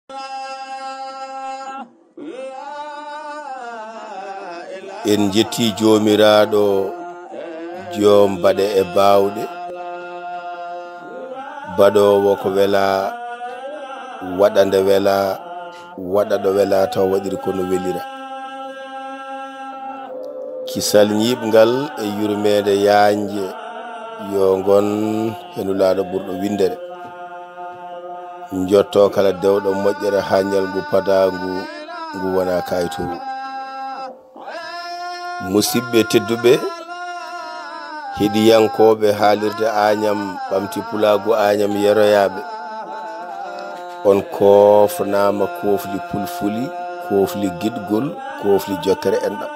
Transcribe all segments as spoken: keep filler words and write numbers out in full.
en jetti jomiraɗo joom baɗe e bawɗe baɗowo ko wela waɗande wela waɗaɗo wela taw waɗiri kono welira kisal ñiɓgal e yurmede yanje yo gon henulaɗo ɓurɗo windere jotto kala dewɗo moƴƴere ha ñalgu padagu ngu wona kayitowu musidɓe tedduɓe heɗiyankoɓe haalirde Agnam ɓamti pulagu Agnam yeroyaɓe on kofnama kofli pulfuli kofli giɗgol kofli jokkere enɗam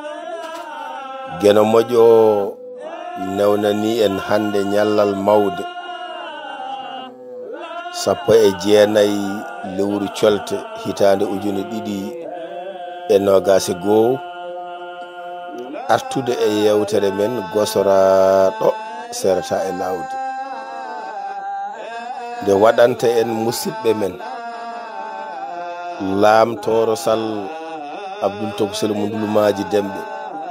gueno moƴƴo newnani en hande ñallal mawde sappo e jeenayi lewru colte hitande ujune ɗiɗi e nogase goho artude e yewtere men gosoraɗo serata e lawde nde waɗanta en musidɓe men lamtoro sall Abdoul Tokosel Mundulumaji Demɓe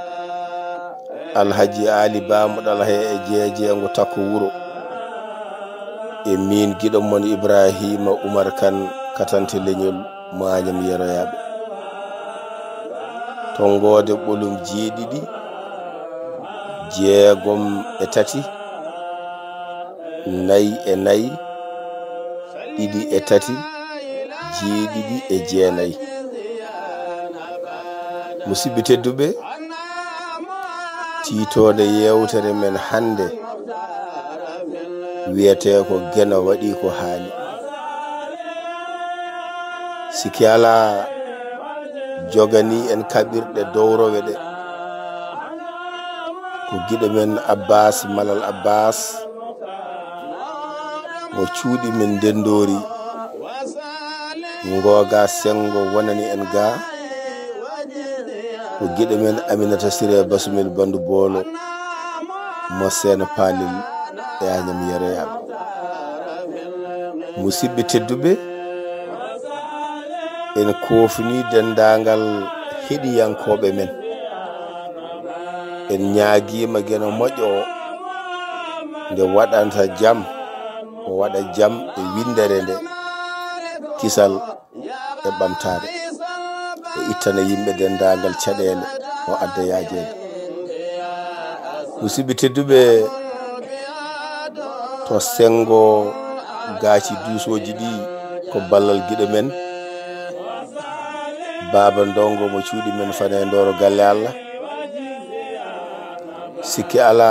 Alhaji Ali Bamoɗal he e jeejeego takko wuro e min giɗo mon Ibrahima Oumar Kane katante leñol mo Agnam yeroyaɓe tongode ɓolum jeeɗiɗi jeegom e tati nayi e nayi ɗiɗi e tati jeeɗiɗi e jeenayi musidɓe tedduɓe titode yewtere men hande wiyete ko gueno waɗi ko haali siki ala jogani en kaɓirɗe dowrowe ɗe ko giɗo men Abbas Malal Abbas mo cuuɗi men ndendori ngoga sengo wonani en ga ko giɗo men Aminata Siré Basumel Bandu Bolo mo Seno Palel e Agnam yeroyaɓe musidɓe tedduɓe en kofni dendagal heɗiyankoɓe men en ñaaguima gueno moƴƴo nde waɗanta jaam o waɗa jaam e windere nde kisal e ɓamtare o ittana yimɓe dendagal caɗele o adda yaajede musidɓe tedduɓe to sengo gaaci duusoji ɗi ko ballal guiɗo men Baba Ndongo mo cuuɗi men fane ndoro galle Allah sikki ala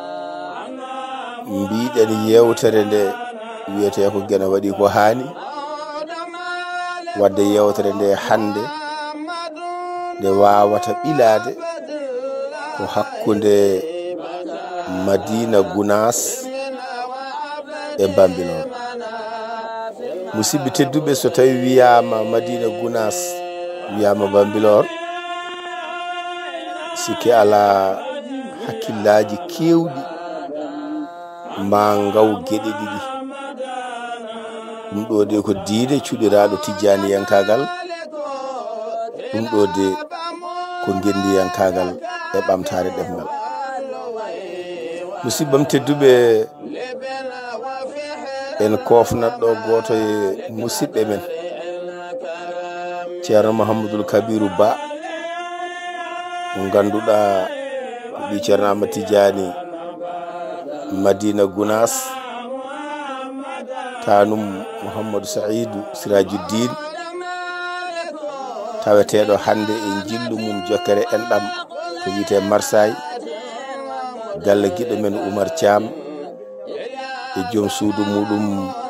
mbiɗen yewtere nde wiyete ko gueno waɗi ko haani wadde yewtere nde hande nde wawata ɓilade ko hakkude Madina Gounass e Bambilor musidɓe tedduɓe so tawi wiyama Madina Gounass wiyama Bambilor sikki ala hakkillaji kewɗi ma ngaw gueɗe ɗiɗi ɗum ɗo de ko diine cuɗiraɗo tijjaniyankagal ɗum ɗo de ko gendiyankagal e ɓamtare ɗemgal musidɓam tedduɓe en kofnatɗo goto e musidɓe men Ceerno Mouhamadoul Kabirou Ba mo ganduɗa ɓi Ceerno Ahmad Tidiani Madina Gounass tanum Mouhamadou Saïdou Sirajuddin taweteɗo hande e jillu mum jokkere enɗam ko wiyete Marsay galle giɗo men Oumar Thiam e joom suudu muɗum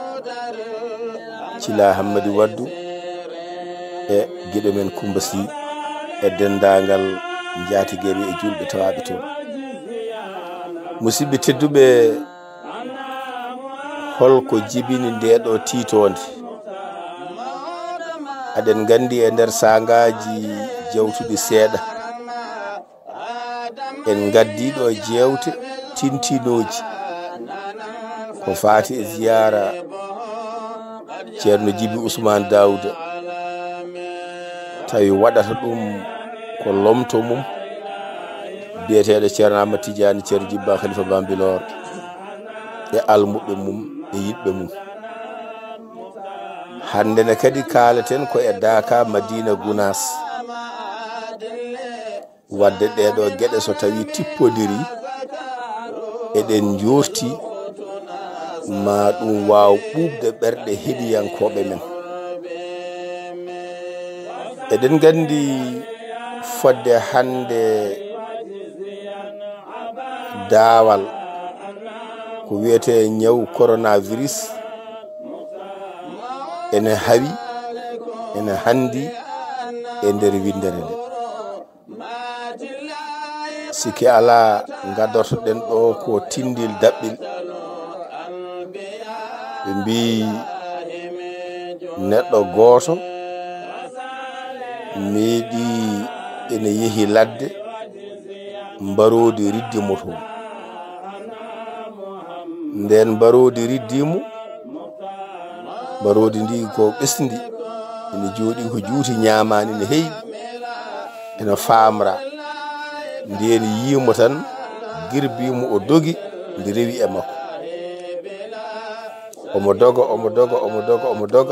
Thila Hammadou Waddou e giɗo men Coumba Sy e dendagal jaatigueɓe e julɓe tawaɓe toon musidɓe tedduɓe holko jibini ndeɗo titonde aɗen gandi e nder sangaji jewtuɗi seeɗa en gaddiɗo jewte tintinoji ko fati e ziyara ceerno Djiby Ousmane Daouda tawi waɗata ɗum ko lomto mum biyeteɗo ceerno Amadou Tidiane ceerno Djiby Ba Khalifa Bambilor e almuɓe mum e yiɗɓe mum. hande ne kadi kaleten ko e Daka Madina Gounas wadde ɗeɗo gueɗe so tawi tippodiri eɗen jorti ma ɗum waw ɓuɓde ɓerɗe heɗiyankoɓe men. eɗen gandi fodde hande daawal ko wiyete ñaw coronavirus ene hawi ene handi e nder windere nde. siki ala gadortoɗen ɗo ko tindil daɓɓil ɓe mbi neɗɗo goto meeɗi ene yeehi ladde mbarodi riddimo toon. nden mbarodi riddimo mbarodi ndi ko ɓesdi ene jooɗi ko juuti ñamani ne heyɓi ene famra nden yimo tan girbimo o dogi ndi rewi e makko omo doga omo doga omo doga omo doga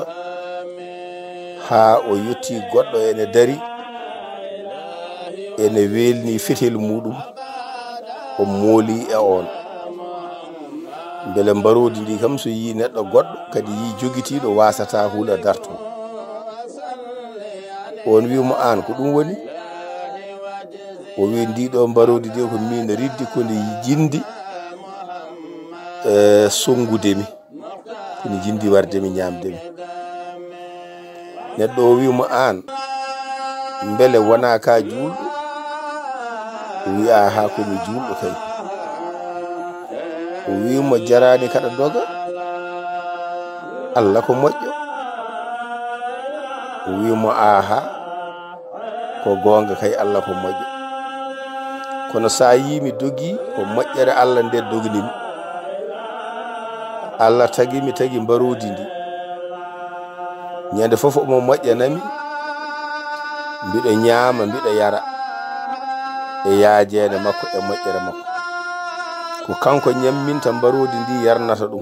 ha o yetti goɗɗo ene dari ene welni fetel muɗum o mooli e on. beele mbarodi ndi kam so yi neɗɗo goɗɗo kadi yi jogitiɗo wasata huula darto. on wimo an ko ɗum woni o wi ndiɗo mbarodi de ko min riddi koni jindi e songudemi koni jindi wardemi ñamdemi. neɗɗo o wimo an beele wona ka julɗo o wi aha komi julɗo kay. o wimo jarani kaɗa doga Allah ko moƴƴo. o wimo aha ko gonga kay Allah ko moƴƴo kono sa yimi dogi ko moƴƴere Allah nde dognimi. Allah tagimi tagi mbarodi ndi ñande fof omo moƴƴanami mbiɗo ñaama mbiɗo yara e yaajede makko e moƴƴere makko ko kanko ñamminta mbarodi ndi yarnata ɗum.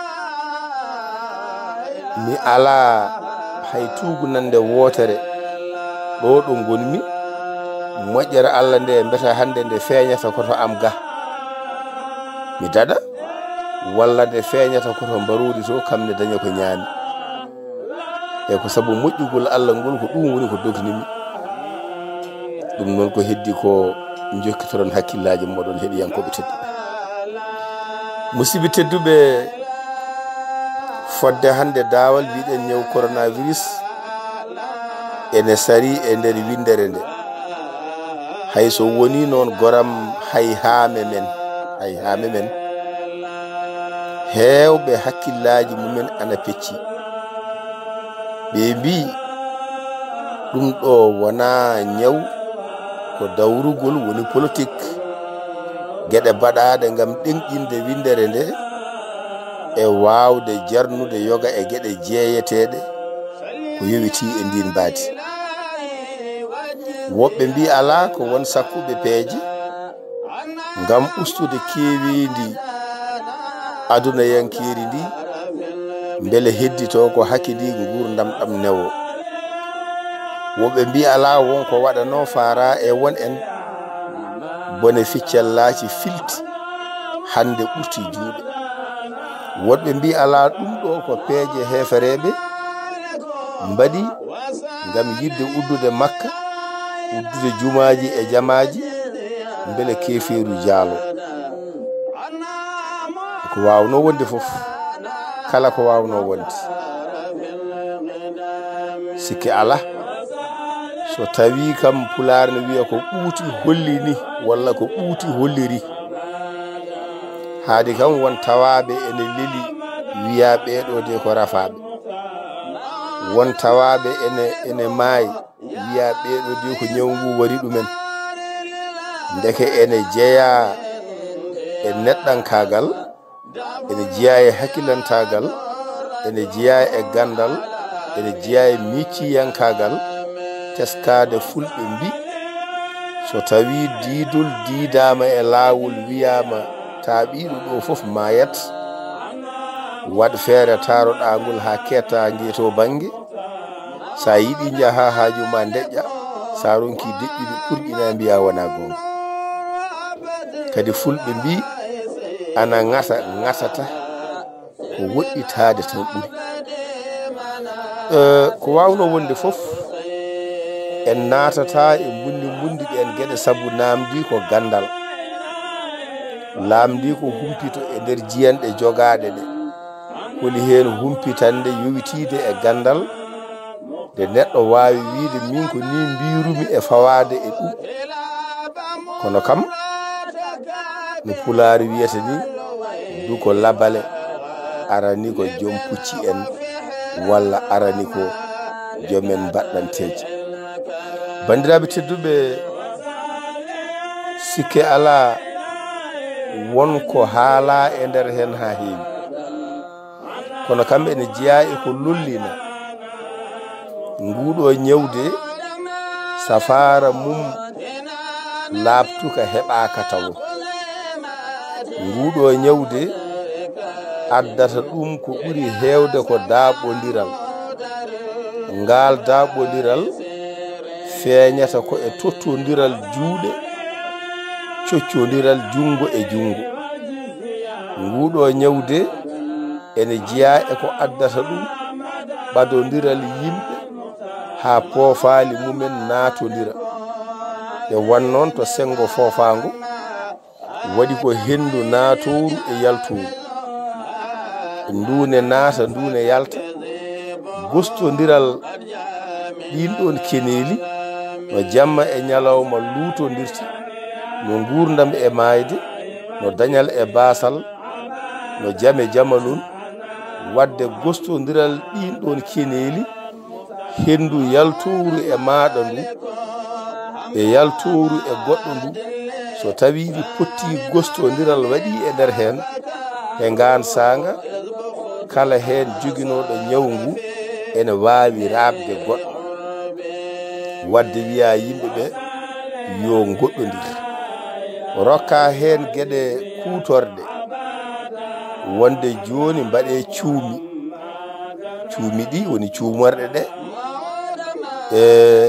mi ala hay tugunande wotere ɗo ɗo gonmi moƴƴere Allah nde mbeta hande nde feeñata koto am ga mi dada walla nde feeñata koto mbarodi to kamne daña ko ñaami e ko sabu moƴƴugol Allah ngol ko ɗum woni ko dognimi. ɗum noon ko heddi ko jokkitoron hakkillaji moɗon heɗiyankoɓe tedduɓe. musidɓe tedduɓe fodde hande daawal mbiɗen ñaw coronavirus ene sari e nder windere nde hay so woni noon goram hay haame men hay haame men heewɓe hakkillaji mumen ana pecci. ɓe mbi ɗum ɗo wona ñaw ko dawrugol woni politique geɗe baɗaɗe gam ɗenƴinde windere nde e wawde jarnude yoga e geɗe jeeyeteɗe ko yowiti e ndin baadi. woɓɓe mbi ala ko won sakkuɓe peeje gam ustude keewindi aduna yankiri ndi beele heddito ko hakkidi gurdam ɗam newo. woɓɓe mbi ala wonko waɗano fara e won en bone ficcallaci filti hande ɓurti juuɗe. woɓɓe mbi ala ɗum ɗo ko peeje hefereɓe mbaɗi gam yidde uddude makka uddude jumaji e jamaji beele keferu jaalo. ko wawno wonde foof kala ko wawno wonde sikki ala so tawi kam pular ne wiya ko ɓuuti holli ni walla ko ɓuuti holliri haadi kam won tawaɓe ene leli wiya ɓeɗo de ko rafaɓe. won tawaɓe ene ene maayi wiya ɓeɗo de ko ñawngu wari ɗumen ndeke ene jeeya e neɗɗankagal ene jeeya e hakkilantagal ene jeeya e gandal ene jeeya e micciyankagal teskade fulɓe mbi so tawi diidol diidama e laawol wiyama taaɓiɗo ɗo fof mayat waɗ feere taroɗa ngol ha ketta ngeeto bange sa yiɗi jaha haaju ma deƴƴa sa ronki deƴƴude ɓurƴina mbiya wona gonga kadi fulɓe mbi ana ngata ngatata ko woɗɗitade tan ɓuri ko wawno wonde fof en natata e bundi bundi ɗen gueɗe saabu namdi ko gandal lamdi ko humpito e nder jiyanɗe jogaɗe ɗe holi hen humpitande yowitide e gandal nde neɗɗo wawi wiide min ko ni mbirumi e fawade e ɗum kono kam no pulaari wiyata ni du ko labale arani ko joom pucci en walla arani ko joomen baɗɗanteje bandiraɓe tedduɓe sikke ala wonko haala e nder hen ha heewi kono kamɓe ne jeeya e ko lollina nguɗo ñewde safara mum laabtuka heɓaka tawo nguɗo ñewde addata ɗum ko ɓuri heewde ko daaɓodiral ngal daaɓodiral feeñata ko e tottodiral juuɗe coccodiral jungo e jungo nguɗo ñewde ene jeeya e ko addata ɗum ɓadodiral yimɓe ha poofaali mumen naatodira e wannoon to sengo foofaango waɗi ko hendu naatoru e yaltoru ndune naata ndune yalta gostodiral ɗin ɗon keneeli no jamma e ñalawma luutodirta no gurdam e mayde no dañal e basal no jame jamalun wadde gostodiral ɗin ɗon keneeli hendu yaltoru e maɗa ndu e yaltoru e goɗɗo ndu so tawi ɗi potti gostodiral waɗi e nder hen e ngan sanga kala hen joginoɗo ñawngu ene wawi rabde goɗɗo wadde wiya yimɓeɓe yo goɗɗodir rokka hen gueɗe kutorde wonde joni mbaɗe cuumi cuumi ɗi woni cuumorɗe ɗe e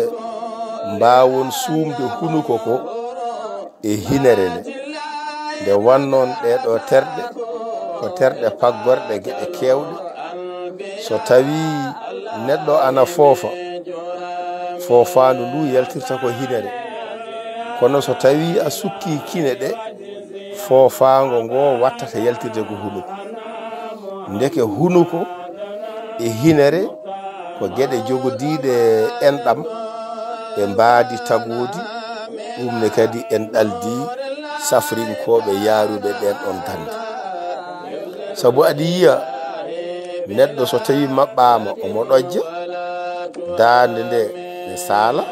mbawon sumde hunuko ko e hinere nde nde wannon ɗeɗo terɗe ko terɗe paggorɗe gueɗe kewɗe so tawi neɗɗo ana foofa foofandu ndu yaltirta ko hinere kono so tawi a sukki kine ɗe foofango ngo wattata yaltirde ko hunuko ndeke hunuko e hinere ko gueɗe jogodiɗe enɗam e mbaadi tagodi ɗum ne kadi en ɗaldi safrinkoɓe yaaruɓe ɗen ɗon dande sabu aɗa yiya neɗɗo so tawi maɓɓama omo ɗojja dande nde ne saala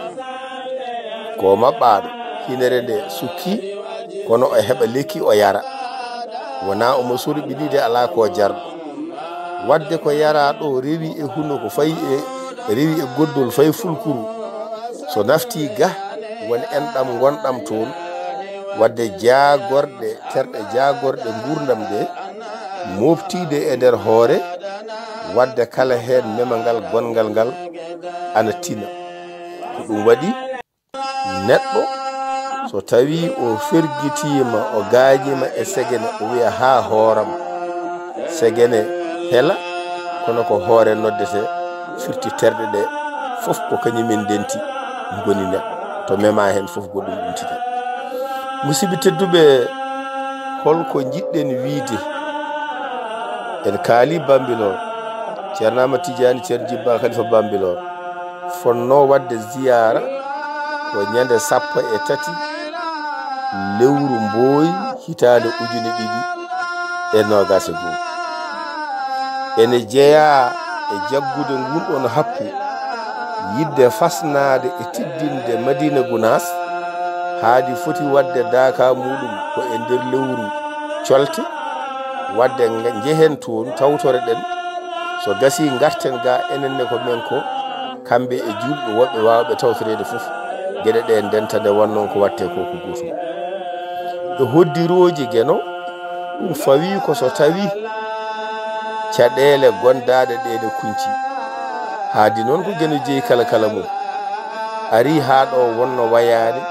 ko maɓɓaɗo hinere nde sukki kono o heɓa lekki o yara wona omo sorɓinide ala ko jarɗo wadde ko yara ɗo rewi e hunuko fayi e rewi e goddol fayi fulkuru so nafti ga woni enɗam gonɗam toon wadde jaagorɗe terɗe jaagorɗe gurdam ɗe moftide e nder hoore wadde kala hen memangal gongal ngal ana tina ko ɗum waɗi neɗɗo so tawi o fergitima o gañima e segene o wiya ha hooram segene hela kono ko hoore noddete firti terɗe ɗe fof ko kañumen denti goni neɗɗo to mema hen fof goɗɗum ɗumtita musidɓe tedduɓe holko jiɗɗen wiide en kaali Bambilor ceerno Amadou Tidiani ceerno Djiba Khalifa Bambilor fonno wadde ziyara ko ñande sappo e tati lewru Mboyi hitande ujune ɗiɗi e nogas e goo ene jeeya e jaggude ngunɗon happu yidde fasnade e tiddinde Madina Gounass haadi foti wadde daaka muɗum ko e nder lewru colte wadde jehen toon tawtore ɗen so gasi garten ga enenne ko men ko kambe e julɓe woɓɓe wawɓe tawtorede fof gueɗe ɗe denta nde wonnon ko watte ko ko goto e hoddiroji gueno ɗum fawi ko so tawi caɗele gondaɗe ɗeɗe kunci haadi noon ko gueno jeeyi kala kala mum ari ha ɗo wonno wayade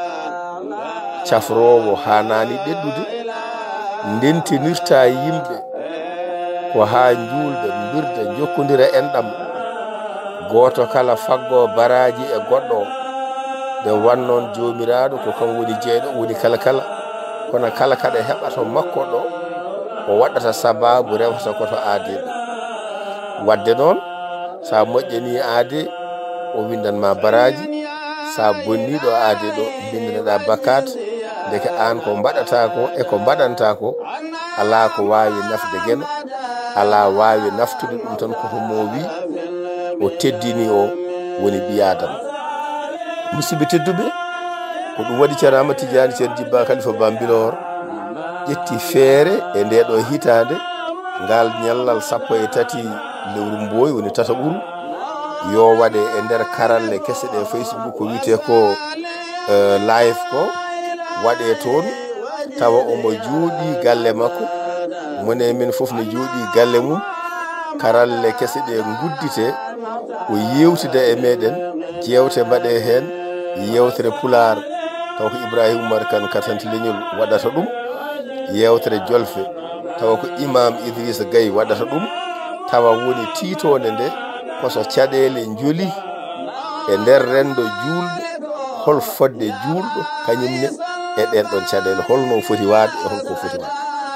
cafrowo hanani ɗeɗɗude ndentinirta yimɓe ko ha julɓe birde jokkodira enɗam goto kala faggo baraji e goɗɗo nde wannon jomiraɗo ko kam woni jeeɗo woni kala kala kono kala kaɗa heɓato makko ɗo o waɗata sababu rewata koto aadeɗo wadde noon sa moƴƴani aade o windanma baraji sa bonniɗo aade ɗo bindaneɗa bakat ndeke an ko mbaɗata ko e ko mbaɗanta ko ala ko wawi nafde gueno ala wawi naftude ɗum tan koto mo wi o teddini o woni ɓiyadam musidɓe tedduɓe ko ɗum waɗi ceerno Amadou Tidiani ceerno Djibba Khalifa Bambilor ƴetti feere e nde ɗo hitande ngal ñallal sappo e tati lewru mboy woni tata ɓuru yo waɗe e nder karalle kese ɗe Facebook ko wiyete ko uh, live ko waɗe toon tawa omo jooɗi galle makko mone min fof ne jooɗi galle mum karalle kese ɗe guddite o yewtida e meɗen jewte mbaɗe hen yewtere pular taw ko Ibrahima Oumar Kane kartanti leñol waɗata ɗum yewtere jolfe tawa ko Imam Idrissa Gaye waɗata ɗum tawa woni titode nde koso caɗele joli e nder rendo julɓe hol fodde julɗo kañumne e ɗen ɗon caɗele holno foti waade e holko foti waade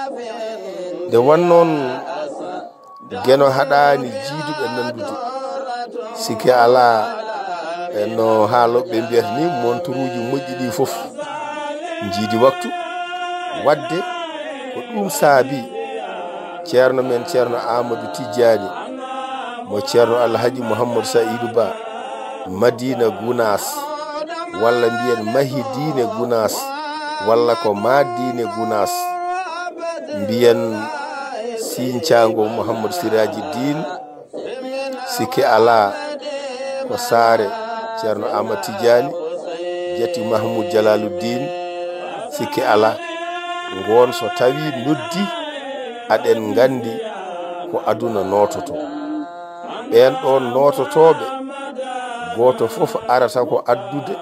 nde wonnoon gueno haɗani jiiduɓe nandude sikki ala no haaloɓe mbiyata ni montoruji moƴƴi ɗi fof jiidi waktu wadde ko ɗum saabi ceerno men ceerno Amadou Tidiani mo ceerno Alhaji Mouhamadou Saïdou Ba Madina Gounas walla mbiyen Mahidine Gounas walla ko Madine Gounas mbiyen Sinthiango Mouhamadou Siraji Dine sikki ala ko saare ceerno Amadou Tidiani jetti Mahmoud Jalaluddin sikki ala ngon so tawi noddi aɗen gandi ko aduna nototo ɓen ɗon nototoɓe goto fof arata ko addude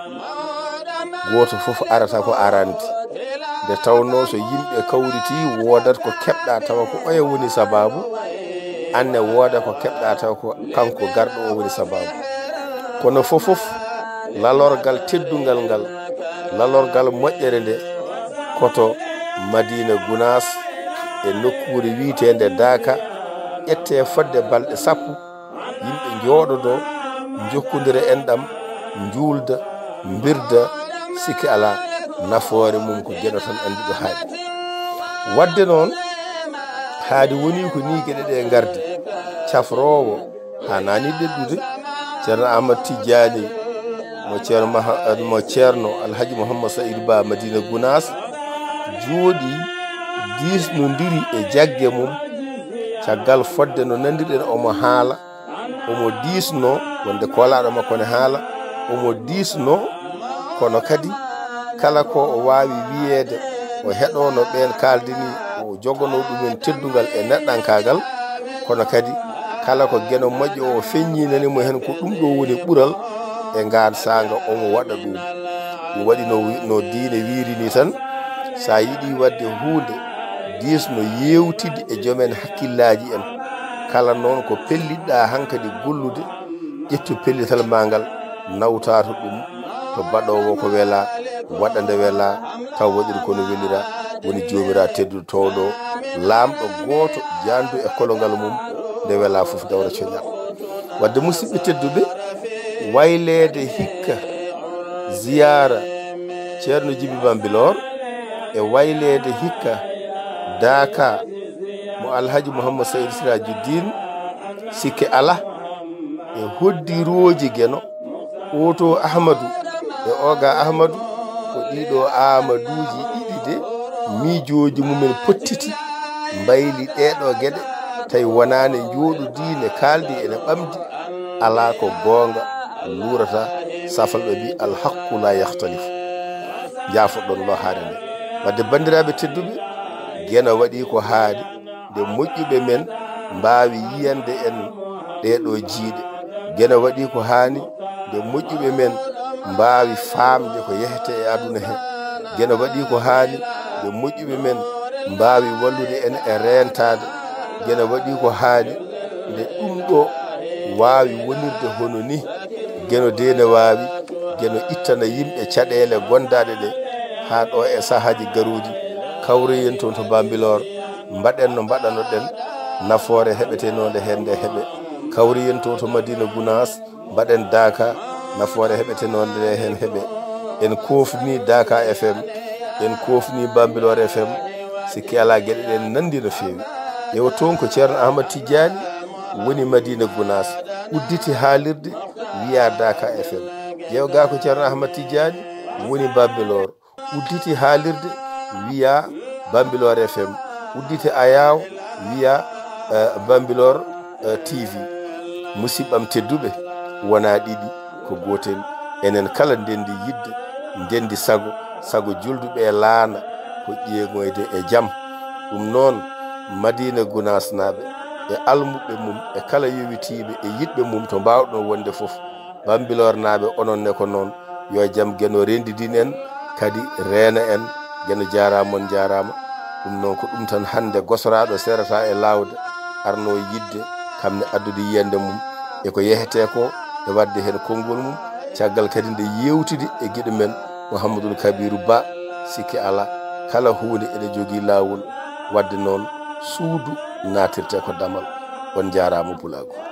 goto fof arata ko arande nde tawno so yimɓe kawriti wodat ko keɓɗa tawa ko oya woni sababu anne wooda ko keɓɗa tawa ko kanko garɗo o woni sababu kono fofof lalorgal teddungal ngal lalorgal moƴƴere nde koto Madina Gounas e nokkure wiitende Daka ƴette fodde balɗe sappo yimɓe jooɗoɗo jokkodira enɗam juulda birda sikki ala nafoore mum ko gueɗo tan andiɗo haaɗi wadde noon haadi woni ko ni gueɗe ɗe gardi cafrowo ha nani ɗeɗɗude ceerno Amadou Tidiani mo ceerno mo ceerno Alhaji Mouhamadou Saïdou Ba Madina Gounas jooɗi disnodiri e jagge mum caggal fodde no nandirɗen omo haala omo disno wonde kolaɗo makko ne haala omo disno kono kadi kala ko o wawi wiyede o heɗono ɓen kaldini o jogono ɗumen teddugal e neɗɗankagal kono kadi kala ko gueno moƴƴo o feññinanimo hen ko ɗum ɗo woni ɓural e ngan sanga omo waɗa ɗum ɗum waɗi no, no diine wirini tan sa yiɗi wadde hunde disno yewtide e joomen hakkillaji en kala noon ko pelliɗɗa hankadi gollude ƴettu pellital ma ngal nawtata ɗum to baɗowo ko wela waɗa nde wela taw waɗiri kono welira woni jomira tedduɗo towɗo lamɗo goto jandu e kolongal mum nde wela fof dawra coñal wadde musidɓe tedduɓe waylede hikka ziyara ceerno Djiby Bambilor e waylede hikka Daka mo Alhaji Mouhamadou Saïdou Sirajuddin sikke ala e hoddiroji gueno oto Ahmadou e oga Ahmadou ko ɗiɗo Amaduji ɗiɗi de miijoji mumen pottiti mbayli ɗeɗo gueɗe tawi wonani jooɗudine kaldi ene ɓamdi ala ko gonga lurata safalɓe mbi alhaqqu la yahtalifu jafoɗon lo haade nde wadde bandiraɓe tedduɓe guena waɗi ko haadi nde moƴƴuɓe men mbawi yiyande en ɗeɗo jiiɗe guena waɗi ko hani nde moƴƴuɓe men mbawi famde ko yehete e aduna he guena waɗi ko hani nde moƴƴuɓe men mbawi wallude en e rentade guena waɗi ko hani nde ɗum ɗo wawi wonirde hono ni gueno dene wawi gueno ittana yimɓe caɗele gondaɗe ɗe ha ɗo e sahaji garuji kawriyen toon to Bambilor mbaɗen no mbaɗano ɗen nafoore heɓetenode hen nde heɓe kawriyen to to Madina Gounass mbaɗen Daka nafoore heɓetenode nde hen heɓe en kofni Daka F M en kofni Bambilor F M sikki ala gueɗe ɗen nandi no fewi yewa toon ko ceerno Ahmad Tidiani woni Madina Gounass udditi haalirde wiya Daka F M yewa ga ko ceerno Ahmad Tidiani woni Bambilor udditi haalirde wiya Bambilor F M udditi ayaw wiya uh, Bambilor uh, T V musiɓɓam tedduɓe wona ɗiɗi ko gotel enen kala ndendi yidde ndendi sago sago julduɓe laana ko ƴeegoyde e jaam ɗum noon Madina Gounass naɓe e almuɓe mum e kala yowitiɓe e yiɗɓe mum to mbawɗon wonde foof Bambilor naɓe onon ne ko noon yo jaam gueno rendidin en kadi reena en gueno jarama on jarama ɗum noon ko ɗum tan hande gosoraɗo serata e lawde arno yidde kamne addude yiyande mum e ko yehete ko e wadde hen konngol mum caggal kadi nde yewtide e gueɗe men Mouhamadoul Kabirou Ba sikki ala kala hunde ene jogui lawol wadde noon suudu natirte ko damal on jarama Boulago.